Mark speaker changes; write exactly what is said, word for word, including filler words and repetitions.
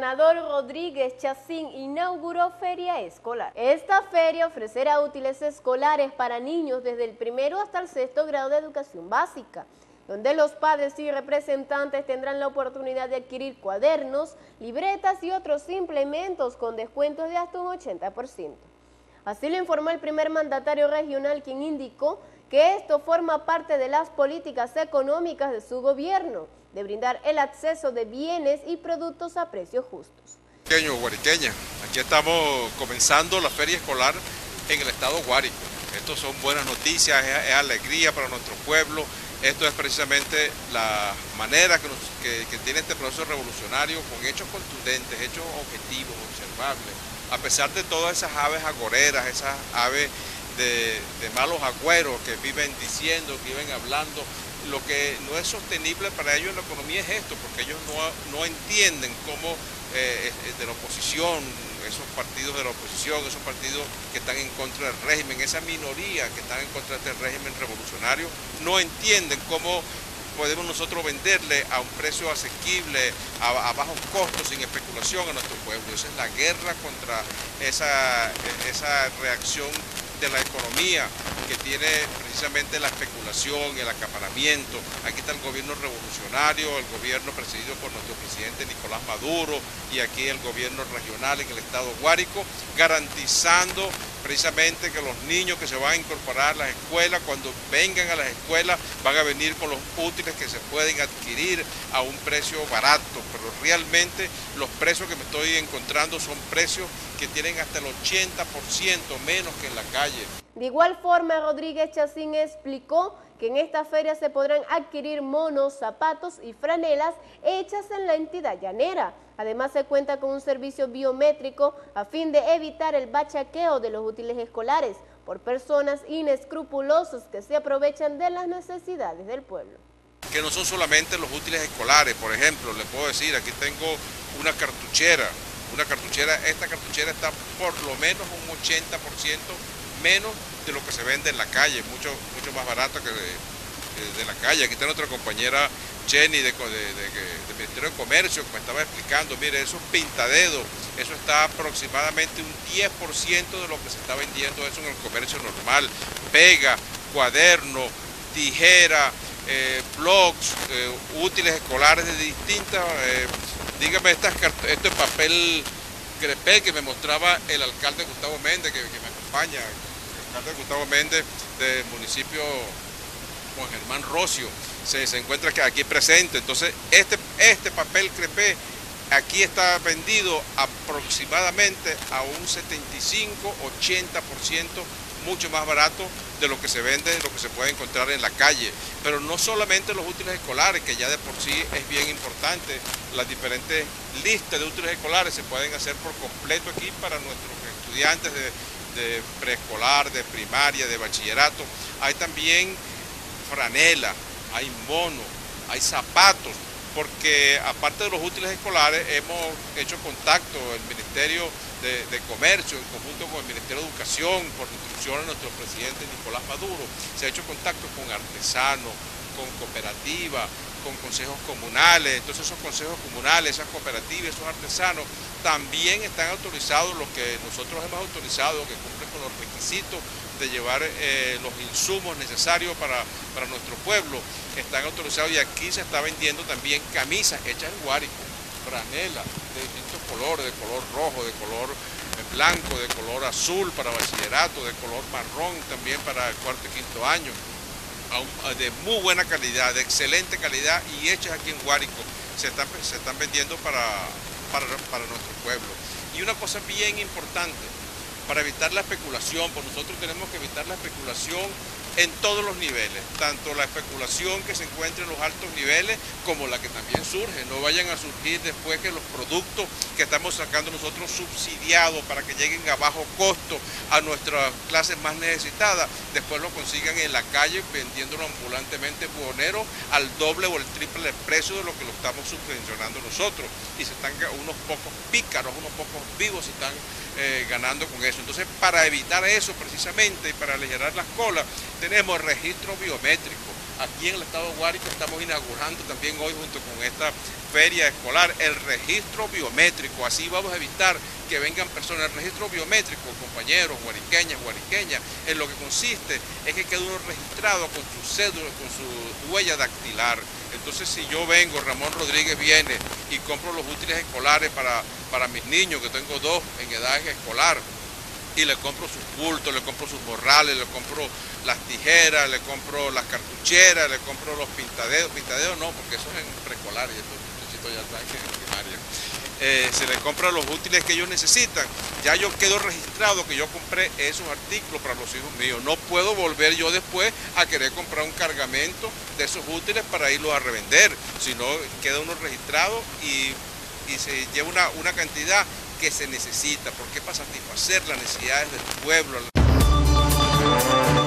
Speaker 1: gobernador Rodríguez Chacín inauguró Feria Escolar. Esta feria ofrecerá útiles escolares para niños desde el primero hasta el sexto grado de educación básica, donde los padres y representantes tendrán la oportunidad de adquirir cuadernos, libretas y otros implementos con descuentos de hasta un ochenta por ciento. Así lo informó el primer mandatario regional, quien indicó que esto forma parte de las políticas económicas de su gobierno, de brindar el acceso de bienes y productos a precios justos.
Speaker 2: Guariqueño, Guariqueña, aquí estamos comenzando la feria escolar en el estado Guárico. Esto son buenas noticias, es, es alegría para nuestro pueblo. Esto es precisamente la manera que, nos, que, que tiene este proceso revolucionario, con hechos contundentes, hechos objetivos, observables. A pesar de todas esas aves agoreras, esas aves de, de malos agüeros que viven diciendo, que viven hablando, lo que no es sostenible para ellos en la economía es esto, porque ellos no, no entienden cómo eh, de la oposición, esos partidos de la oposición, esos partidos que están en contra del régimen, esa minoría que están en contra de este régimen revolucionario, no entienden cómo podemos nosotros venderle a un precio asequible, a, a bajos costos, sin especulación a nuestro pueblo. Esa es la guerra contra esa, esa reacción de la economía que tiene precisamente la especulación, el acaparamiento. Aquí está el gobierno revolucionario, el gobierno presidido por nuestro presidente Nicolás Maduro, y aquí el gobierno regional en el estado Guárico, garantizando precisamente que los niños que se van a incorporar a las escuelas, cuando vengan a las escuelas, van a venir con los útiles que se pueden adquirir a un precio barato, pero realmente los precios que me estoy encontrando son precios que tienen hasta el ochenta por ciento menos que en la calle.
Speaker 1: De igual forma, Rodríguez Chacín explicó que en esta feria se podrán adquirir monos, zapatos y franelas hechas en la entidad llanera. Además, se cuenta con un servicio biométrico a fin de evitar el bachaqueo de los útiles escolares por personas inescrupulosas que se aprovechan de las necesidades del pueblo.
Speaker 2: Que no son solamente los útiles escolares, por ejemplo, les puedo decir, aquí tengo una cartuchera, una cartuchera, esta cartuchera está por lo menos un ochenta por ciento menos de lo que se vende en la calle, mucho, mucho más barato que de, de, de la calle. Aquí está nuestra compañera Jenny de, de, de, del Ministerio de Comercio que me estaba explicando, mire, esos pintadedos, eso está aproximadamente un diez por ciento de lo que se está vendiendo eso en el comercio normal. Pega, cuaderno, tijera, eh, blogs, eh, útiles escolares de distintas, eh, dígame, estas, esto es papel crepé que me mostraba el alcalde Gustavo Méndez, que, que me acompaña, el alcalde Gustavo Méndez del municipio Juan Germán Rocio, se, se encuentra aquí presente. Entonces este, este papel crepé aquí está vendido aproximadamente a un setenta y cinco a ochenta por ciento mucho más barato de lo que se vende, de lo que se puede encontrar en la calle. Pero no solamente los útiles escolares, que ya de por sí es bien importante, las diferentes listas de útiles escolares se pueden hacer por completo aquí para nuestros estudiantes de, de preescolar, de primaria, de bachillerato. Hay también franela, hay mono, hay zapatos, porque aparte de los útiles escolares hemos hecho contacto, el Ministerio de, de Comercio en conjunto con el Ministerio de Educación, por instrucción de nuestro presidente Nicolás Maduro, se ha hecho contacto con artesanos, con cooperativas, con consejos comunales. Entonces esos consejos comunales, esas cooperativas, esos artesanos también están autorizados, los que nosotros hemos autorizado, que cumplen con los requisitos de llevar eh, los insumos necesarios para, para nuestro pueblo, están autorizados, y aquí se está vendiendo también camisas hechas en Guárico, franela de distintos colores, de color rojo, de color blanco, de color azul para bachillerato, de color marrón también para el cuarto y quinto año, de muy buena calidad, de excelente calidad y hechas aquí en Guárico, se están, se están vendiendo para, para, para nuestro pueblo. Y una cosa bien importante, para evitar la especulación, pues nosotros tenemos que evitar la especulación en todos los niveles, tanto la especulación que se encuentra en los altos niveles como la que también surge. No vayan a surgir después que los productos que estamos sacando nosotros subsidiados para que lleguen a bajo costo a nuestras clases más necesitadas, después lo consigan en la calle vendiéndolo ambulantemente buhonero al doble o el triple del precio de lo que lo estamos subvencionando nosotros, y se están unos pocos pícaros, unos pocos vivos se están eh, ganando con eso. Entonces, para evitar eso precisamente y para aligerar las colas, tenemos el registro biométrico. aquí en el estado de Guárico estamos inaugurando también hoy junto con esta feria escolar el registro biométrico. Así vamos a evitar que vengan personas. El registro biométrico, compañeros, guariqueñas, guariqueñas, en lo que consiste es que quede uno registrado con su cédula, con su huella dactilar. Entonces, si yo vengo, Ramón Rodríguez viene y compro los útiles escolares para, para mis niños, que tengo dos en edad escolar, y le compro sus bultos, le compro sus morrales, le compro las tijeras, le compro las cartucheras, le compro los pintadeos, pintadeos no, porque eso es en preescolar y estos muchachitos ya están en primaria. Eh, se les compra los útiles que ellos necesitan. Ya yo quedo registrado que yo compré esos artículos para los hijos míos. No puedo volver yo después a querer comprar un cargamento de esos útiles para irlos a revender, sino queda uno registrado y, y se lleva una, una cantidad que se necesita, porque es para satisfacer las necesidades del pueblo.